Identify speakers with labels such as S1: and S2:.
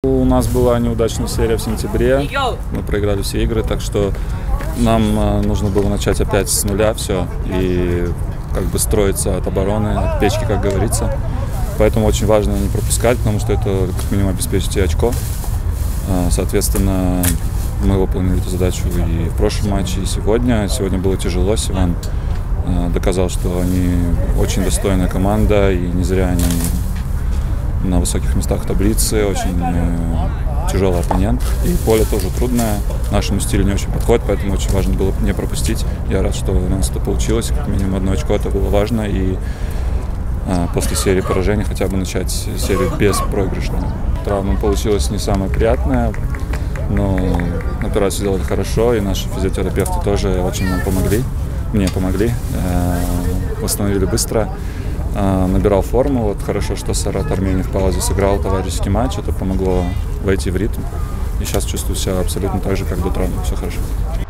S1: У нас была неудачная серия в сентябре, мы проиграли все игры, так что нам нужно было начать опять с нуля все и как бы строиться от обороны, от печки, как говорится. Поэтому очень важно не пропускать, потому что это как минимум обеспечит тебе очко. Соответственно, мы выполнили эту задачу и в прошлом матче, и сегодня. Сегодня было тяжело, Севан доказал, что они очень достойная команда, и не зря они на высоких местах таблицы, очень тяжелый оппонент. И поле тоже трудное, нашему стилю не очень подходит, поэтому очень важно было не пропустить. Я рад, что у нас это получилось, как минимум одно очко, это было важно. И после серии поражений хотя бы начать серию беспроигрышную. Травма получилась не самая приятная, но операцию сделали хорошо, и наши физиотерапевты тоже очень нам помогли. Мне помогли, восстановили быстро. Набирал форму. Вот хорошо, что Сарат Армении в паузе сыграл товарищеский матч. Это помогло войти в ритм. И сейчас чувствую себя абсолютно так же, как до травмы. Все хорошо.